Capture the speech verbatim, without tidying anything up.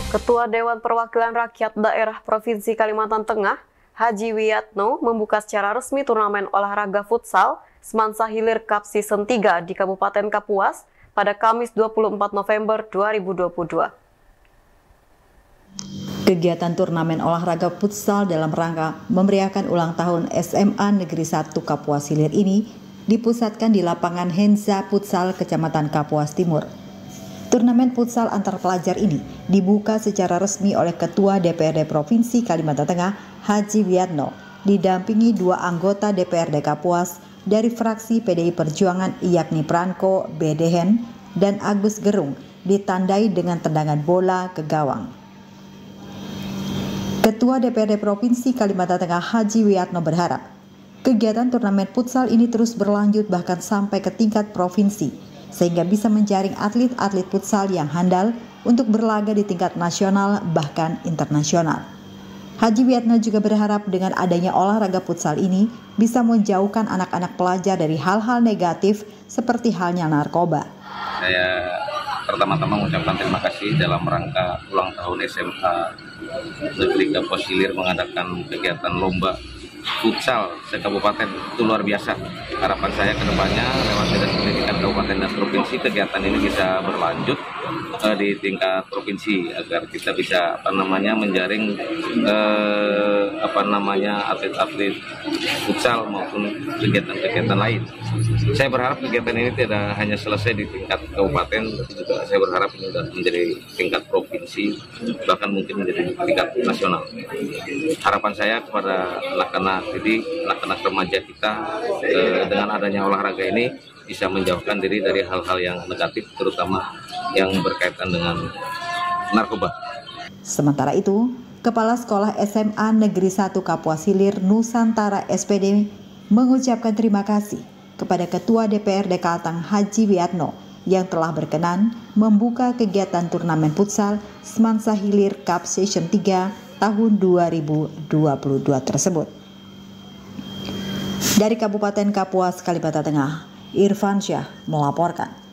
Ketua Dewan Perwakilan Rakyat Daerah Provinsi Kalimantan Tengah, Haji Wiyatno, membuka secara resmi turnamen olahraga futsal Semansa Hilir Cup Season tiga di Kabupaten Kapuas pada Kamis dua puluh empat November dua ribu dua puluh dua. Kegiatan turnamen olahraga futsal dalam rangka memeriahkan ulang tahun S M A Negeri satu Kapuas Hilir ini dipusatkan di lapangan Henza Futsal Kecamatan Kapuas Timur. Turnamen futsal antar pelajar ini dibuka secara resmi oleh Ketua D P R D Provinsi Kalimantan Tengah, Haji Wiyatno, didampingi dua anggota D P R D Kapuas dari fraksi P D I Perjuangan yakni Pranko Bedehen dan Agus Gerung, ditandai dengan tendangan bola ke gawang. Ketua D P R D Provinsi Kalimantan Tengah Haji Wiyatno berharap kegiatan turnamen futsal ini terus berlanjut bahkan sampai ke tingkat provinsi, sehingga bisa menjaring atlet-atlet futsal yang handal untuk berlaga di tingkat nasional bahkan internasional. Haji Wiyatno juga berharap dengan adanya olahraga futsal ini bisa menjauhkan anak-anak pelajar dari hal-hal negatif seperti halnya narkoba. Saya pertama-tama mengucapkan terima kasih dalam rangka ulang tahun S M A Negeri Kapuas Hilir mengadakan kegiatan lomba futsal sekabupaten. Itu luar biasa. Harapan saya ke depannya lewat Dinas Pendidikan Kabupaten dan Provinsi, kegiatan ini bisa berlanjut uh, di tingkat provinsi agar kita bisa apa namanya menjaring uh, apa namanya atlet-atlet futsal maupun kegiatan-kegiatan lain. Saya berharap kegiatan ini tidak hanya selesai di tingkat kabupaten, juga saya berharap ini sudah menjadi tingkat provinsi, bahkan mungkin menjadi tingkat nasional. Harapan saya kepada anak-anak didik, anak-anak remaja kita eh, dengan adanya olahraga ini bisa menjauhkan diri dari hal-hal yang negatif, terutama yang berkaitan dengan narkoba. Sementara itu, Kepala Sekolah S M A Negeri satu Kapuas Hilir Nusantara S P D mengucapkan terima kasih kepada Ketua D P R D Kalteng Haji Wiyatno yang telah berkenan membuka kegiatan turnamen futsal Semansa Hilir Cup Season tiga tahun dua ribu dua puluh dua tersebut. Dari Kabupaten Kapuas, Kalimantan Tengah, Irfan Syah melaporkan.